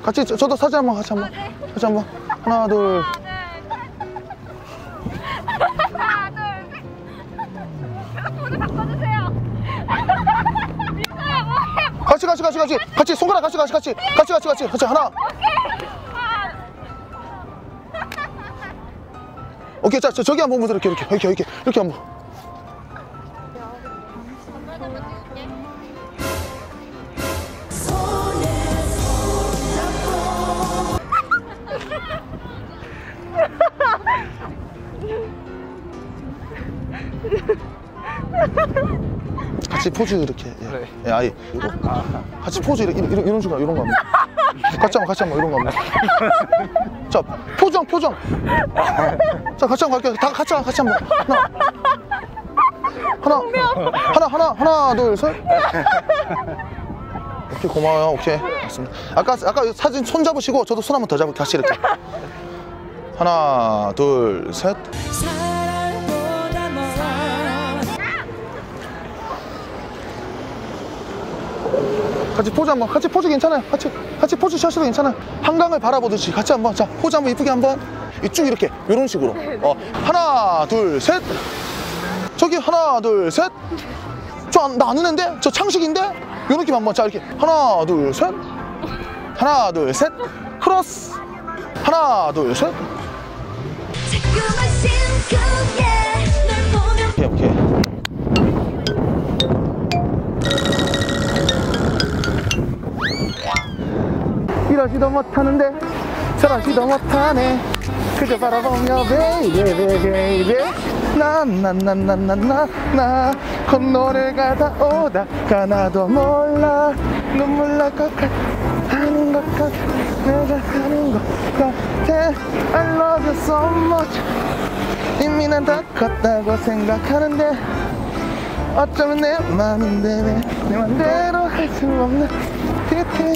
같이 저도 사진 한번 같이 한번. 네. 같이 한번. 하나 둘. 하나 둘 셋. 포즈 바꿔주세요. 민서야 뭐해? 같이 손가락 같이 하나. 오케이. 자 저기 한번 보면서 이렇게 한번. 같이 포즈 이렇게. 예. 네. 예, 아예 이거. 같이 포즈 이런 식으로 이런 거 한번. 같이 한번 이런 거 한번. 자 표정. 자 같이 한번 갈게요. 다 같이 한번. 하나 둘 셋. 오케이 고마워요. 오케이 맞습니다. 아까 사진 손 잡으시고 저도 손 한번 더 잡을게요. 같이 이렇게. 하나 둘 셋. 같이 포즈 한번. 같이 포즈 괜찮아요. 같이 포즈 샷도 괜찮아요. 한강을 바라보듯이 같이 한번. 자 포즈 한번 이쁘게 한번. 쭉 이렇게 이런 식으로. 하나 둘 셋. 저기 하나 둘 셋. 나 안 했는데? 저 창식인데? 요 느낌 한번. 자 이렇게 하나 둘 셋. 하나 둘 셋. 크로스. 하나 둘 셋. 오케이. 이러지도 못하는데 저러지도 못하네. 그저 바라보며 베이베 나 건너를 가다 오다가 나도 몰라 눈물 날 것 같아 하는 것 같아 내가 하는 것 같아 I love you so much. 이미 난 다 컸다고 생각하는데 어쩌면 내 맘인데 왜 내 맘대로 할 수 없는 티티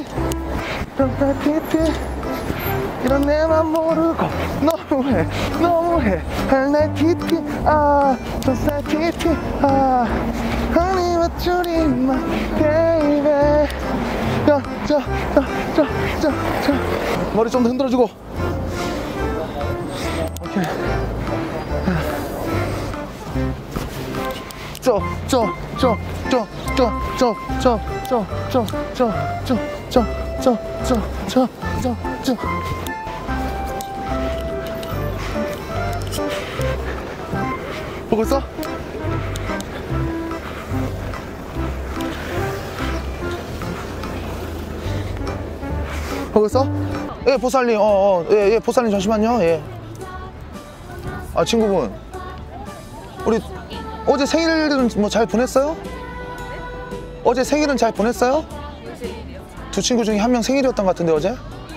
이런 내 맘 모르고 너무해 할날 티티 정말 티티 honey but you're in my baby. 저 머리 좀 더 흔들어주고. 오케이. 보고 있어? 보고 있어? 예, 보살님. 예, 보살님 잠시만요. 예. 아, 친구분. 우리 어제 생일은 뭐 잘 보냈어요? 어제 생일은 잘 보냈어요? 두 친구 중에 한 명 생일이었던 것 같은데 어제?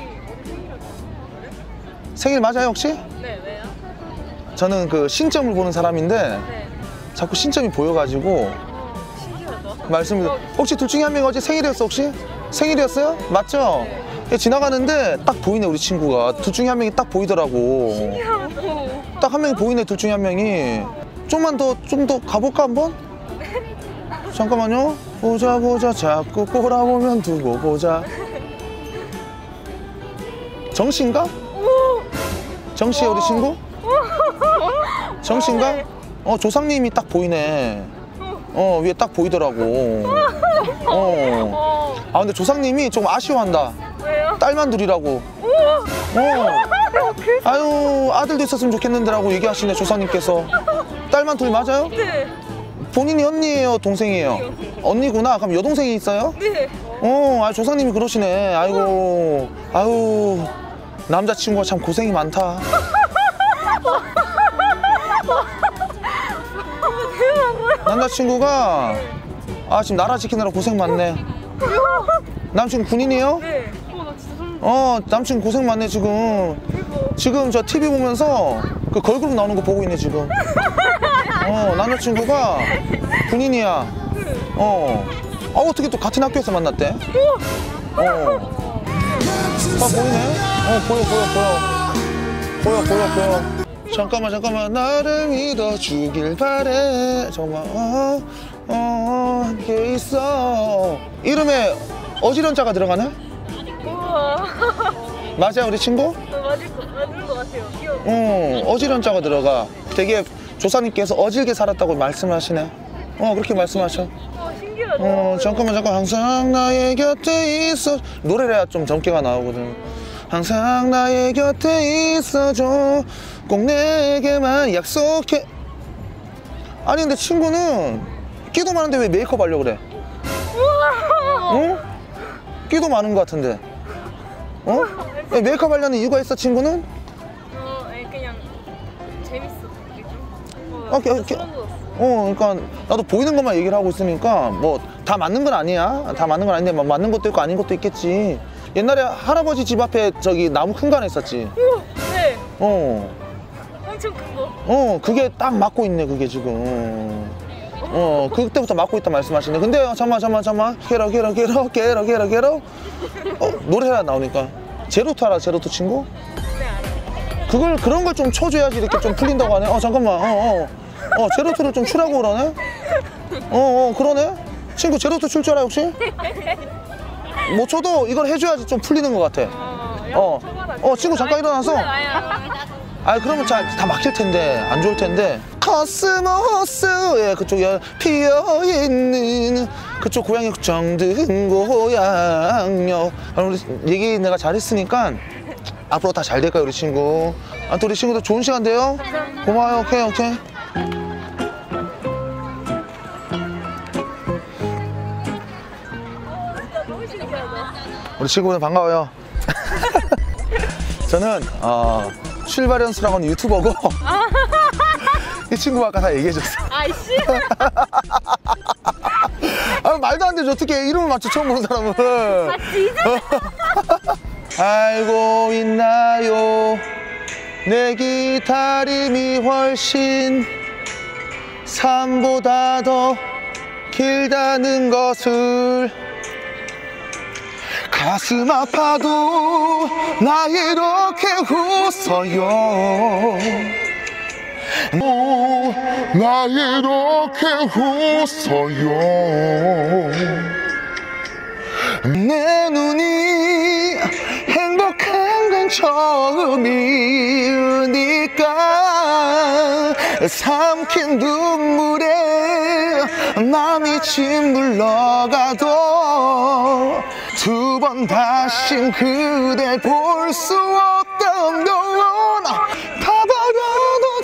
생일 맞아요 혹시? 네 왜요? 저는 그 신점을 보는 사람인데 네. 자꾸 신점이 보여가지고 신기하다. 말씀을 혹시 둘 중에 한 명 어제 생일이었어 혹시? 생일이었어요? 맞죠? 예, 지나가는데 딱 보이네 우리 친구가. 둘 중에 한 명이 딱 보이더라고. 신기하고. 딱 한 명이 보이네 둘 중에 한 명이. 좀 더 가볼까 한번? 잠깐만요. 보자 자꾸 꼬라보면 두고 보자. 정씨인가? 정씨 우리 친구? 정씨인가? 조상님이 딱 보이네. 위에 딱 보이더라고. 아 근데 조상님이 좀 아쉬워한다. 왜요? 딸만 둘이라고. 아유 아들도 있었으면 좋겠는데라고 얘기하시네 조상님께서. 딸만 둘 맞아요? 네. 본인이 언니예요 동생이에요? 언니구나. 그럼 여동생이 있어요? 네. 조상님이 그러시네. 아유 남자친구가 참 고생이 많다. 남자친구가 지금 나라 지키느라 고생 많네. 남친구 군인이에요? 네. 나 진짜 소름. 남친구 고생 많네 지금 저 TV 보면서 그 걸그룹 나오는 거 보고 있네 지금. 남자친구가 군인이야. 어떻게 또 같은 학교에서 만났대? 보이네. 보여. 잠깐만 나를 믿어주길 바래. 잠깐만. 함께 있어. 이름에 어지런 자가 들어가네? 우와. 맞아요 우리 친구? 맞는 것 같아요. 귀여워. 어지런자가 들어가. 되게 조사님께서 어질게 살았다고 말씀하시네. 그렇게 말씀하셔. 신기하다. 잠깐만 항상 나의 곁에 있어. 노래를 해야 좀 정기가 나오거든. 항상 나의 곁에 있어줘. 꼭 내게만 약속해. 아니 근데 친구는 끼도 많은데 왜 메이크업 하려고 그래? 끼도 많은 것 같은데. 왜 메이크업 하려는 이유가 있어 친구는? 그냥 재밌어. 소름 돋았어. 그러니까 나도 보이는 것만 얘기를 하고 있으니까 뭐 다 맞는 건 아니야. 다 맞는 건 아닌데 뭐 맞는 것도 있고 아닌 것도 있겠지. 옛날에 할아버지 집 앞에 저기 나무 큰 거 하나 있었지. 네. 엄청 큰 거. 그게 딱 맞고 있네 그게 지금. 그때부터 맞고 있다 말씀하시네. 근데 잠깐만 게러 노래가 나오니까 제로투 알아? 제로투 친구? 네, 알아요. 그런 걸 좀 쳐줘야지 이렇게 좀 풀린다고 하네. 잠깐만 제로투를 좀 추라고 그러네. 그러네. 친구 제로투 출 줄 알아 혹시? 못 쳐도 이걸 해줘야지 좀 풀리는 것 같아. 친구 잠깐 일어나서. 그러면 다 막힐 텐데 안 좋을 텐데. 코스모스 그쪽 피어있는 그쪽 고향이 정든 고향요. 우리 얘기 내가 잘했으니까 앞으로 다 잘 될까요 우리 친구? 또 우리 친구들 좋은 시간 돼요? 고마워요. 오케이. 우리 친구들 반가워요. 저는 출발연수라고 하는 유튜버고 이 친구가 아까 다 얘기해줬어. 아이씨. 말도 안 되지 어떻게 이름을 맞춰 처음 보는 사람은. 진짜? 알고 있나요 내 기다림이 훨씬 삶보다 더 길다는 것을. 가슴 아파도 나 이렇게 웃어요. 나 이렇게 웃어요. 내 눈이 행복한 건 처음이니까 삼킨 눈물에 맘이 짓물러가도 두 번 다신 그댈 볼 수 없다면 다 버려도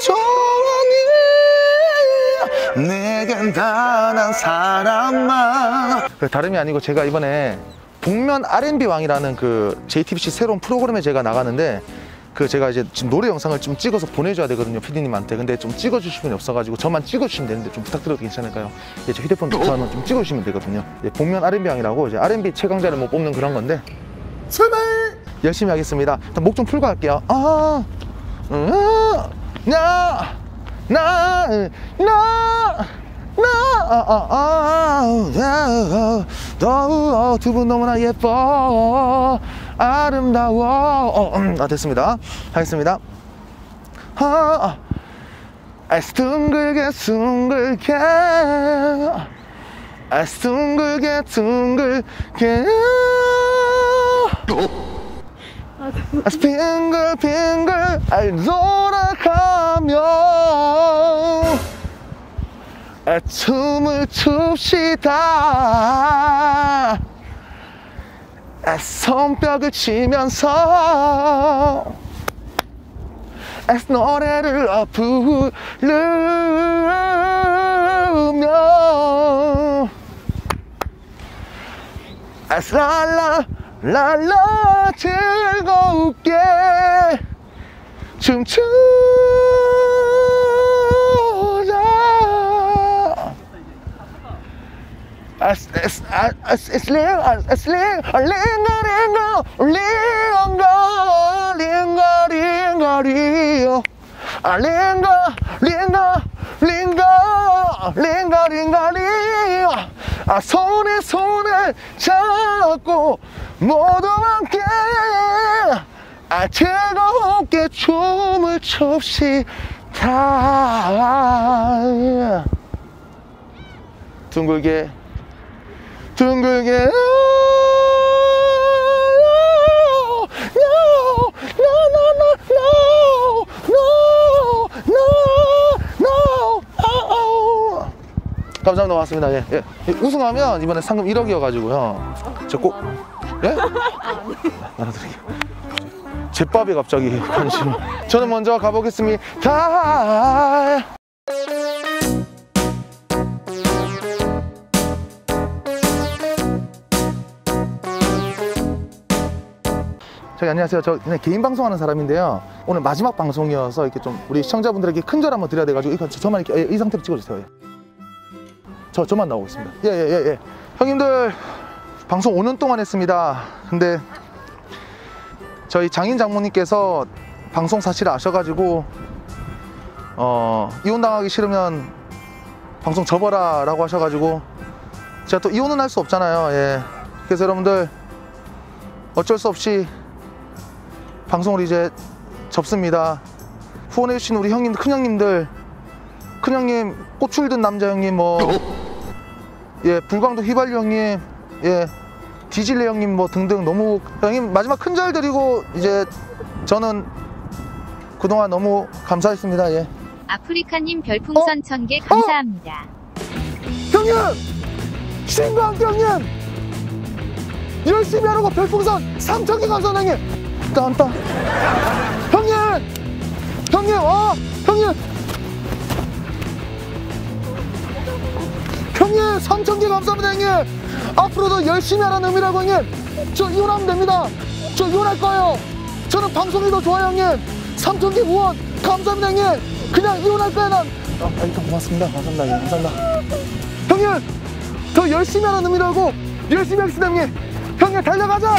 좋으니 내겐 단 한 사람만. 다름이 아니고 제가 이번에 복면 R&B 왕이라는 그 JTBC 새로운 프로그램에 제가 나가는데 제가 이제 지금 노래 영상을 좀 찍어서 보내줘야 되거든요 PD님한테. 근데 좀 찍어주실 분이 없어가지고 저만 찍어주시면 되는데 좀 부탁드려도 괜찮을까요? 제 휴대폰 저는 좀 찍어주시면 되거든요. 복면 R&B 왕이라고 이제 R&B 최강자를 뭐 뽑는 그런 건데 출발! 열심히 하겠습니다. 일단 목 좀 풀고 할게요. 두 분 너무나 예뻐 아름다워. 됐습니다. 하겠습니다. 둥글게 둥글게 빙글빙글 돌아가며 춤을 춥시다. 손뼉을 치면서 노래를 부르며 랄라 즐겁게 춤추자. 손에 손을 잡고 모두 함께 즐겁게 춤을 춥시다. 둥글게 감사합니다. 고맙습니다. 예, 예. 우승하면 이번에 상금 1억이어가지고요. 저 꼭, 예? 나눠드릴게요. 제밥에 갑자기 관심을. 저는 먼저 가보겠습니다. 저기 안녕하세요. 저 그냥 개인 방송하는 사람인데요. 오늘 마지막 방송이어서 이렇게 좀 우리 시청자분들에게 큰절 한번 드려야 돼가지고 이거 저만 이렇게 이 상태로 찍어주세요. 예. 저만 나오고 있습니다. 예. 형님들 방송 5년 동안 했습니다. 근데 저희 장인 장모님께서 방송 사실을 아셔가지고 이혼당하기 싫으면 방송 접어라 라고 하셔가지고 제가 또 이혼은 할 수 없잖아요. 예. 그래서 여러분들 어쩔 수 없이 방송을 이제 접습니다. 후원해주신 우리 형님, 큰형님들, 큰형님, 꽃을 든 남자 형님, 예, 불광도 휘발유 형님, 예, 디질레 형님, 등등 너무, 형님, 마지막 큰절 드리고, 이제, 저는 그동안 너무 감사했습니다, 예. 아프리카님 별풍선 1000개 감사합니다. 형님! 신과 함께 형님! 열심히 하라고 별풍선 3000개 감사합니다, 형님! 딴딴. 형님! 형님! 형님! 형님! 3000개 감사합니다, 형님! 앞으로도 열심히 하라는 의미라고, 형님! 저 이혼하면 됩니다! 저 이혼할 거예요! 저는 방송이 더 좋아요, 형님! 3000개 후원 감사합니다, 형님! 그냥 이혼할 거야, 난! 일단 고맙습니다. 감사합니다, 형님. 감사합니다. 형님! 더 열심히 하라는 의미라고 열심히 하겠습니다, 형님! 형님, 달려가자!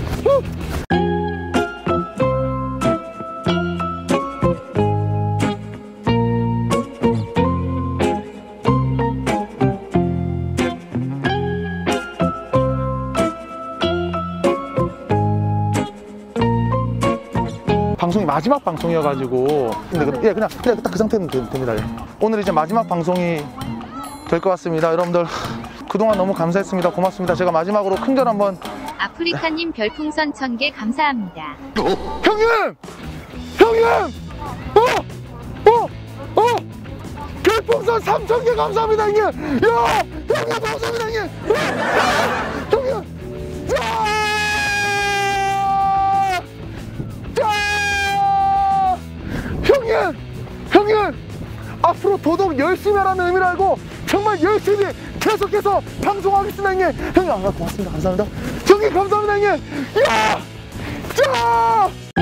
방송이 마지막 방송이어가지고 예, 그냥 딱 그 상태는 됩니다. 예. 오늘 이제 마지막 방송이 될 것 같습니다. 여러분들 그동안 너무 감사했습니다. 고맙습니다. 제가 마지막으로 큰절 한번. 아프리카님 별풍선 1000개 감사합니다. 형님! 형님! 별풍선 3000개 감사합니다, 형님! 야! 형님 감사합니다, 형님! 형님! 형님! 앞으로 도둑 열심히 하라는 의미를 알고 정말 열심히 계속해서 방송하겠습니다, 형님! 형님, 고맙습니다. 감사합니다. 형님, 감사합니다, 형님! 야! 자!